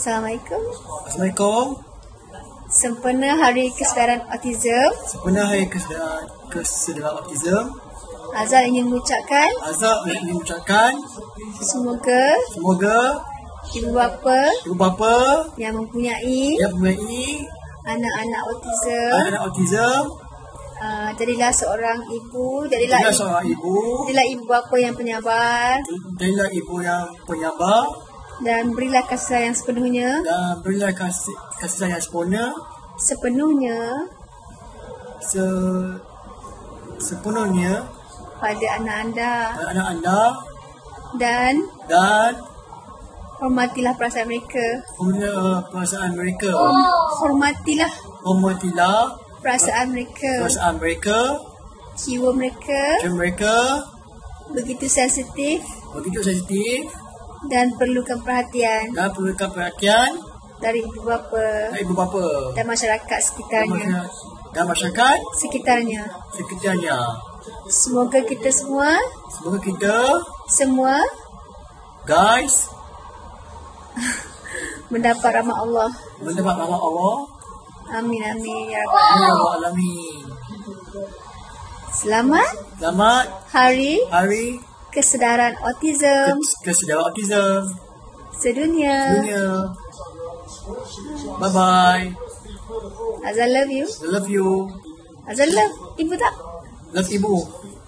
Assalamualaikum. Assalamualaikum. Sempena Hari Kesedaran Autism, Sempena Hari Kesedaran Autism, Azal ingin mengucapkan semoga ibu bapa yang mempunyai anak-anak autism jadilah seorang ibu, jadilah ibu bapa yang penyabar, dan berilah kasih sayang sepenuhnya pada anak anda, dan hormatilah perasaan mereka. Hormatilah perasaan mereka. Jiwa mereka begitu sensitif dan perlukan perhatian dari ibu bapa dan masyarakat sekitarnya. Semoga kita semua guys mendapat rahmat Allah. Amin ya Rabbal Alamin. Selamat Hari Kesedaran Autism sedunia. Bye bye. Azal love you. I love you. Azal love ibu tak? Love ibu.